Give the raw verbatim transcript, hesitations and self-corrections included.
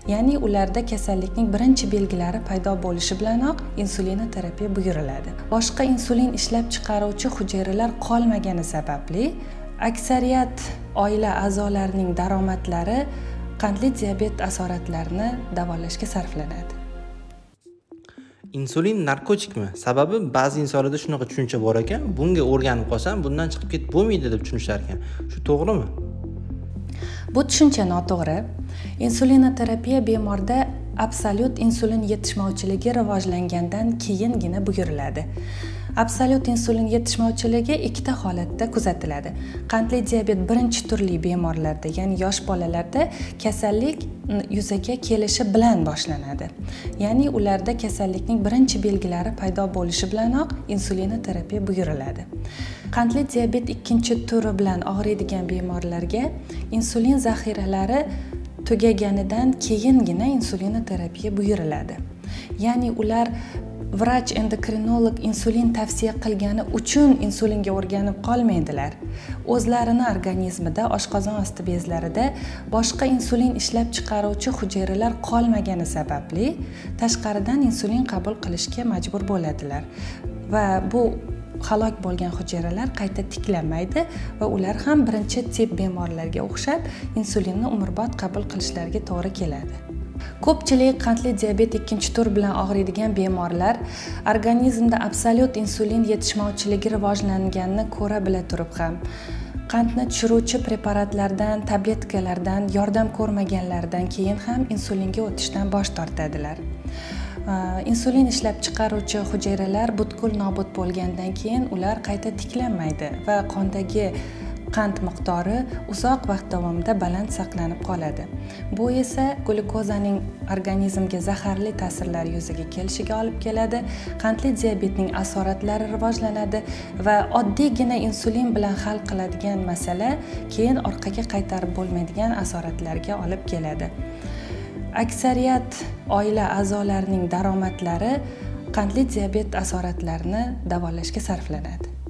Ya'ni ularda kasallikning birinchi belgilari paydo bo'lishi bilanoq insulinoterapiya buyuriladi. Boshqa insulin ishlab chiqaruvchi hujayralar qolmagani sababli aksariyat oila a'zolarining daromadlari qandli diabet asoratlarini davolashga sarflanadi. Insulin narkotikmi? Sababi ba'zi insonlarda shunaqa tushuncha bor ekan, bunga o'rganib qolsam, bundan chiqib ketib bo'lmaydi deb tushunishar ekan. Shu to'g'rimi? Bu tushuncha noto'g'ri. Insulinoterapiya bemorda absolyut insulin yetishmovchiligi rivojlangandan keyingina buyuriladi. Absolyut insulin yetishmovchiligi ikkita holatda kuzatiladi. Qandli diabet birinchi turli bemorlarda, ya'ni yosh bolalarda kasallik yuzaga kelishi bilan boshlanadi. Ya'ni ularda kasallikning birinchi belgilari paydo bo'lishi bilanoq insulinoterapiya buyuriladi. Qandli diabet ikkinchi turi bilan og'riydigan bemorlarga insulin zaxiralari tugaganidan keyingina insulinoterapiya buyuriladi. Ya'ni ular vrach endokrinolog insulin tavsiya qilgani uchun insulinga o'rganib qolmaydilar. O'zlarini organizmida, oshqozon osti bezlarida boshqa insulin ishlab chiqaruvchi hujayralar qolmagani sababli tashqaridan insulin qabul qilishga majbur bo'ladilar. Va bu halok bo'lgan hujayralar qayta tiklanmaydi va ular ham birinchi tip bemorlarga o'xshab insulinni umrbod qabul qilishlariga to'g'ri keladi. Ko'pchilik qandli diabet ikkinchi tur bilan og'riydigan bemorlar organizmda absolyut insulin yetishmovchiligi rivojlanganini ko'ra bila turib ham qandni tushiruvchi preparatlardan, tabletkalardan yordam ko'rmaganlaridan keyin ham insulinga o'tishdan bosh tortadilar. Insulin ishlab chiqaruvchi hujayralar butkul nobud bo'lgandan keyin ular qayta tiklanmaydi va qondagi qand miqdori uzoq vaqt davomida baland saqlanib qoladi. Bu esa glyukozaning organizmga zaharli ta'sirlar yuzaga kelishiga olib keladi. Qandli diabetning asoratlari rivojlanadi va oddiygina insulin bilan hal qiladigan masala keyin orqaga qaytarib bo'lmaydigan asoratlarga olib keladi. Aksariyat oila a'zolarining daromadlari qandli diabet asoratlarini davolashga sarflanadi.